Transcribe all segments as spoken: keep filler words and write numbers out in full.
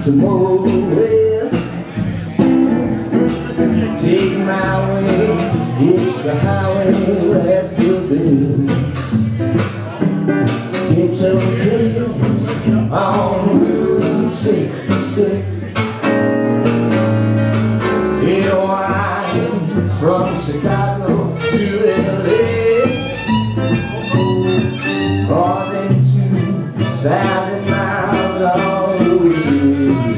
to Moses. Take my way, it's the highway, that's the best. Get some kids on Route sixty-six. It winds from Chicago to L A, more than two thousand miles all the way.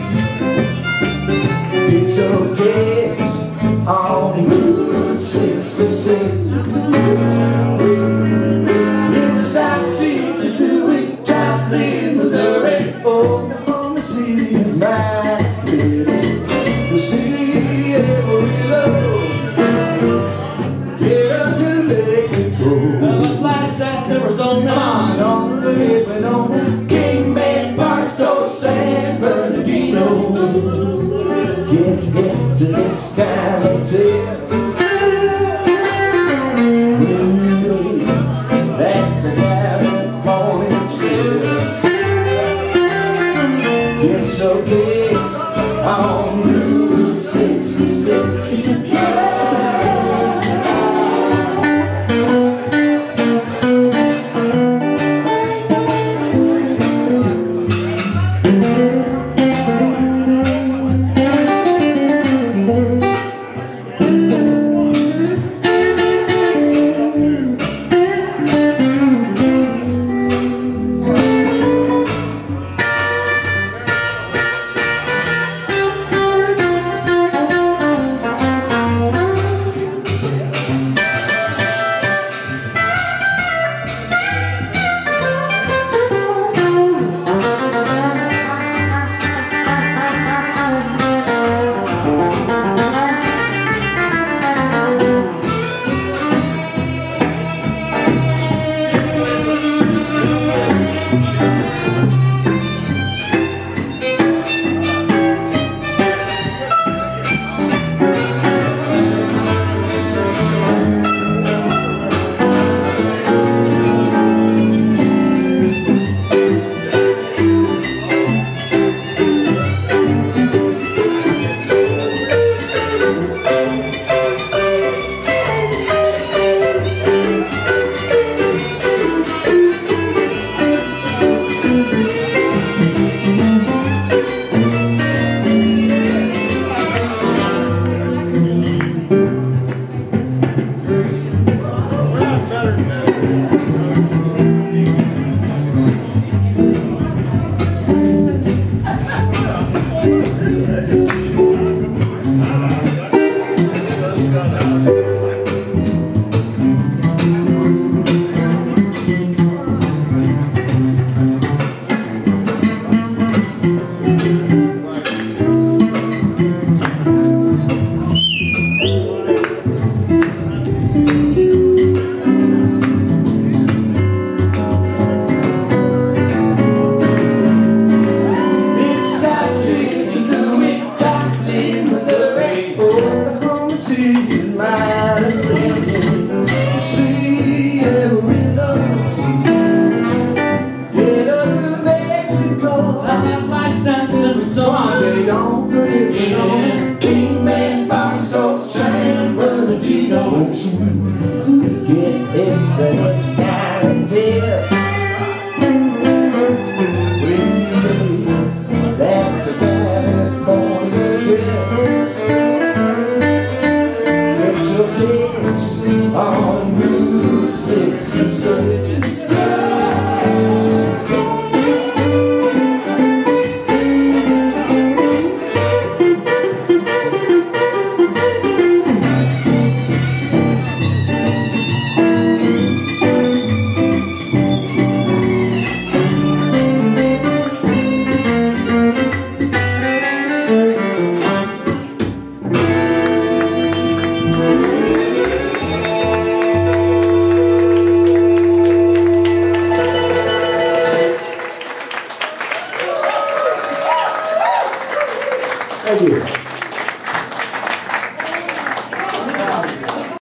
Get some kids on Route sixty-six. It stops easy to it, Joplin, Missouri. Oklahoma City is my city. You see every load. Get up to Mexico. Well, flight to Arizona. On, on the Lebanon. Kingman, Barstow, San Bernardino. Get into this kind of tip. When you leave back to California trip. Get some kicks on Route sixty-six. Kingman, Barstow, San Bernardino. Get into this kind of tip. When you leave, that's a California trip. Get your kicks on